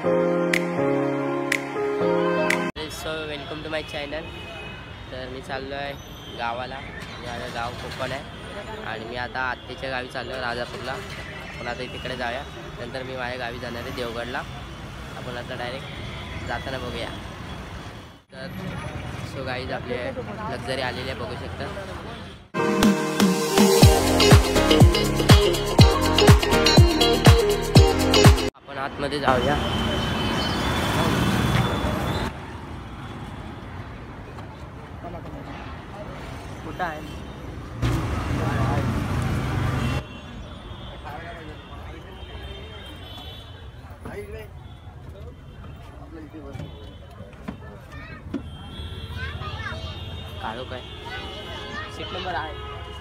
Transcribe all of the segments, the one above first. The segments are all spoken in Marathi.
So welcome to my channel. तर मी चाललो आहे गावाला, माझं गाव कोकण आहे आणि मी आता आत्याच्या गावी चाललो आहे राजापूरला। आपण आता तिकडे जाऊया, नंतर मी माझ्या गावी जाणार आहे देवगडला। आपण आता डायरेक्ट जाताना बघूया। तर सो गाईज आपले लक्झरी आलेली आहे, बघू शकता। आपण आतमध्ये जाऊया। कुठं आहे? काढू काय? सीट नंबर आहे।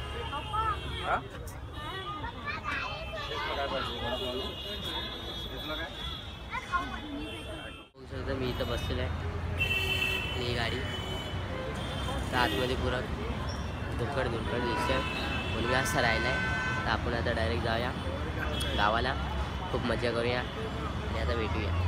मी इथं बसलेलो आहे, ही गाडी आतमध्ये पुरा धुकड दिसतोय, मुलगा असा राहिला आहे। तर आपण आता डायरेक्ट जाऊया गावाला, खूप मजा करूया आणि आता भेटूया।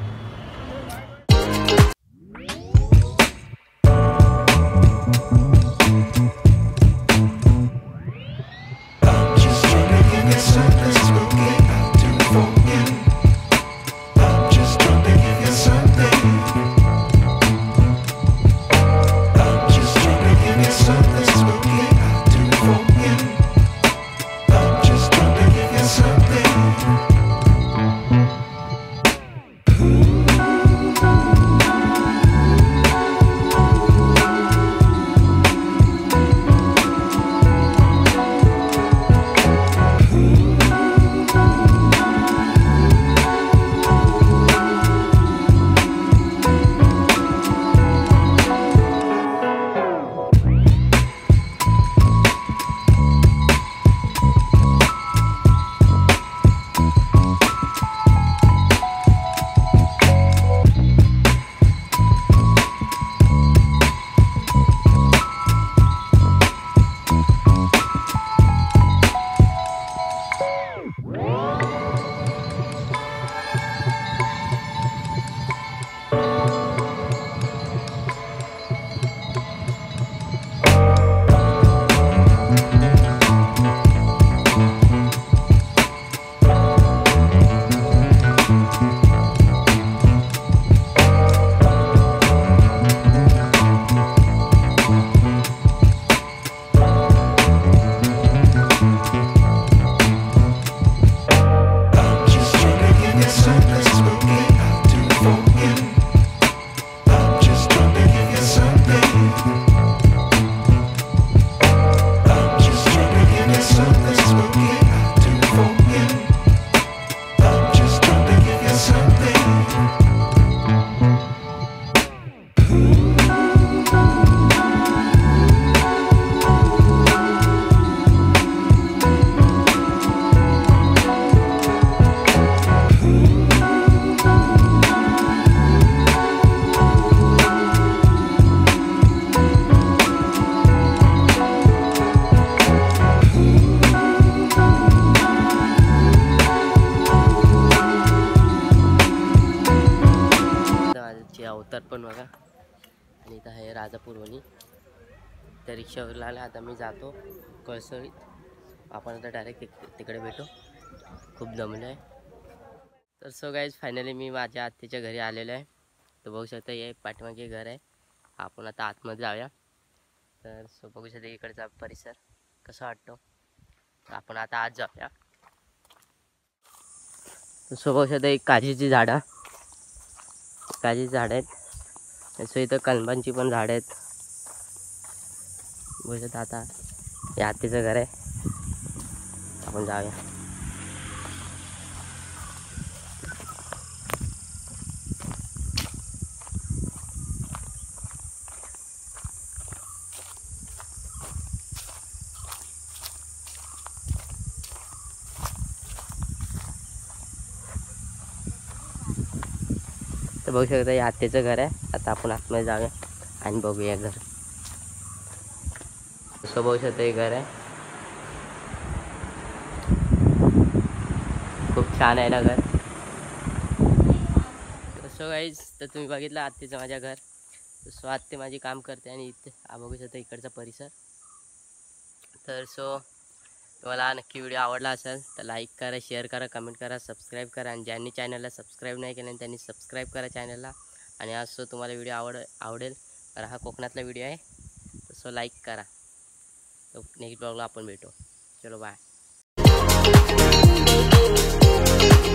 अवतार पण बघा, आणि इथं आहे राजापूरवणी। त्या रिक्षावर आला, आता मी जातो कळसळीत। आपण आता डायरेक्ट तिकडे भेटू, खूप दमलो आहे। तर सो गाईज फायनली मी माझ्या आत्याच्या घरी आलेलो आहे। तर बघू शकता हे पाठीमागे घर आहे। आपण आता आतमध्ये जाऊया। तर सो बघू शकता इकडचा परिसर कसा वाटतो। तर आपण आता आत जाऊया। सो बघू शकता एक काजीची झाडं आहेत, तसं इथं कलमांची पण झाडं आहेत। बघू शकता आता हे आत्याचं घर आहे, आपण जाऊया। तर बघू शकता हे आत्याचं घर आहे। आता आपण आतमध्ये जाऊया आणि बघूया घर। असं बघू शकता हे घर आहे, खूप छान आहे ना घर। सो गाईज तर तुम्ही बघितलं आत्तीचं माझ्या घर. सो आत्ती माझी काम करते आणि इथे बघू शकता इकडचा परिसर. तर सो तुम्हाला नक्की व्हिडिओ आवडला असेल तर लाईक करा, शेअर करा, कमेंट करा, सबस्क्राईब करा. आणि ज्यांनी चॅनलला सबस्क्राईब नाही केलं त्यांनी सबस्क्राईब करा चॅनलला. आणि असं तुम्हाला व्हिडिओ आवडेल कारण हा कोकणातला व्हिडिओ आहे. तर सो लाईक करा. तर नेक्स्ट ब्लॉगला आपण भेटू. चलो बाय.